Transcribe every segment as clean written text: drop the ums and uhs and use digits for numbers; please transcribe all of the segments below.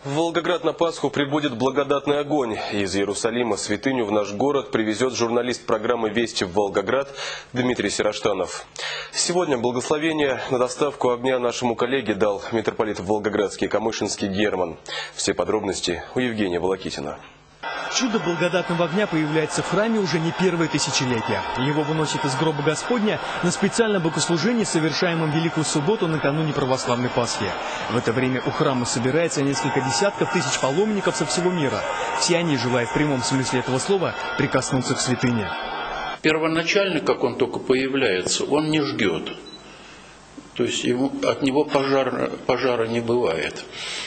В Волгоград на Пасху прибудет благодатный огонь. Из Иерусалима святыню в наш город привезет журналист программы «Вести в Волгоград» Дмитрий Сироштанов. Сегодня благословение на доставку огня нашему коллеге дал митрополит Волгоградский Камышинский Герман. Все подробности у Евгения Волокитина. Чудо благодатного огня появляется в храме уже не первое тысячелетие. Его выносят из гроба Господня на специальном богослужении, совершаемом Великую Субботу накануне православной Пасхи. В это время у храма собирается несколько десятков тысяч паломников со всего мира. Все они, желая в прямом смысле этого слова, прикоснуться к святыне. Первоначально, как он только появляется, он не жгет. То есть от него пожара не бывает.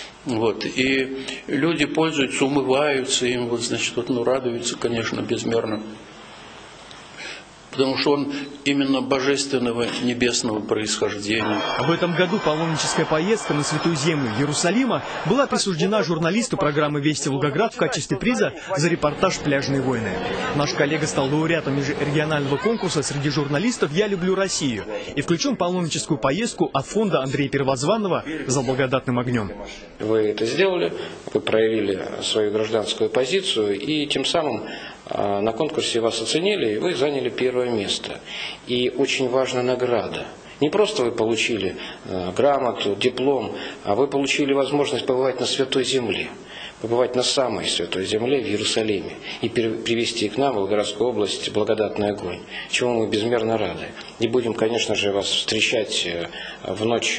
И люди пользуются, умываются им, радуются, конечно, безмерно. Потому что он именно божественного небесного происхождения. В этом году паломническая поездка на Святую Землю Иерусалима была присуждена журналисту программы «Вести Волгоград» в качестве приза за репортаж «Пляжные войны». Наш коллега стал лауреатом межрегионального конкурса среди журналистов «Я люблю Россию» и включен в паломническую поездку от фонда Андрея Первозванного «За благодатным огнем». Вы это сделали, вы проявили свою гражданскую позицию, и тем самым на конкурсе вас оценили, и вы заняли первое место. И очень важна награда. Не просто вы получили грамоту, диплом, а вы получили возможность побывать на Святой Земле, побывать на самой Святой Земле в Иерусалиме и привести к нам, в Волгоградскую область, благодатный огонь, чему мы безмерно рады. И будем, конечно же, вас встречать в ночь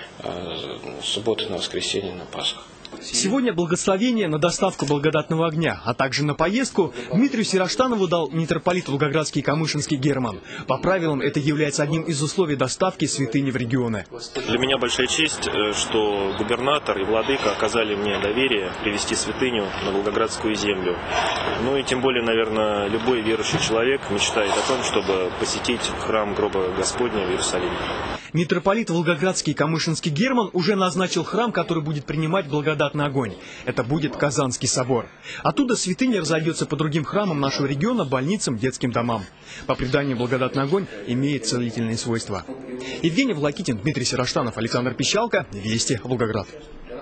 субботы на воскресенье на Пасху. Сегодня благословение на доставку благодатного огня, а также на поездку Дмитрию Сироштанову дал митрополит Волгоградский Камышинский Герман. По правилам, это является одним из условий доставки святыни в регионы. Для меня большая честь, что губернатор и владыка оказали мне доверие привести святыню на Волгоградскую землю. Ну и тем более, наверное, любой верующий человек мечтает о том, чтобы посетить храм гроба Господня в Иерусалиме. Митрополит Волгоградский Камышинский Герман уже назначил храм, который будет принимать благодатный огонь. Это будет Казанский собор. Оттуда святыня разойдется по другим храмам нашего региона, больницам, детским домам. По преданию, благодатный огонь имеет целительные свойства. Евгений Волокитин, Дмитрий Сироштанов, Александр Пищалко. Вести, Волгоград.